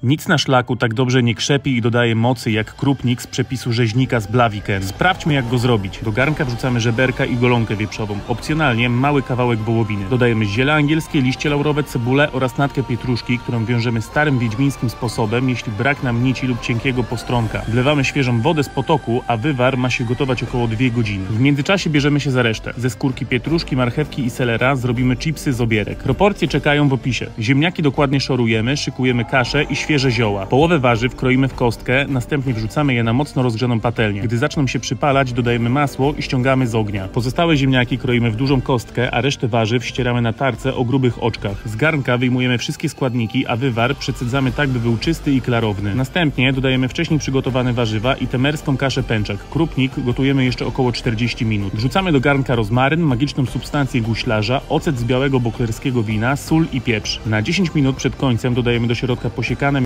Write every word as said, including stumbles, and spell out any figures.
Nic na szlaku tak dobrze nie krzepi i dodaje mocy jak krupnik z przepisu rzeźnika z Blaviken. Sprawdźmy, jak go zrobić. Do garnka wrzucamy żeberka i golonkę wieprzową. Opcjonalnie mały kawałek wołowiny. Dodajemy ziele angielskie, liście laurowe, cebulę oraz natkę pietruszki, którą wiążemy starym wiedźmińskim sposobem, jeśli brak nam nici lub cienkiego postronka. Wlewamy świeżą wodę z potoku, a wywar ma się gotować około dwie godziny. W międzyczasie bierzemy się za resztę. Ze skórki pietruszki, marchewki i selera zrobimy chipsy z obierek. Proporcje czekają w opisie. Ziemniaki dokładnie szorujemy, szykujemy kaszę i świeże zioła. Połowę warzyw kroimy w kostkę, następnie wrzucamy je na mocno rozgrzaną patelnię. Gdy zaczną się przypalać, dodajemy masło i ściągamy z ognia. Pozostałe ziemniaki kroimy w dużą kostkę, a resztę warzyw ścieramy na tarce o grubych oczkach. Z garnka wyjmujemy wszystkie składniki, a wywar przecedzamy tak, by był czysty i klarowny. Następnie dodajemy wcześniej przygotowane warzywa i temerską kaszę pęczak. Krupnik gotujemy jeszcze około czterdzieści minut. Wrzucamy do garnka rozmaryn, magiczną substancję guślarza, ocet z białego boklerskiego wina, sól i pieprz. Na dziesięć minut przed końcem dodajemy do środka posiekane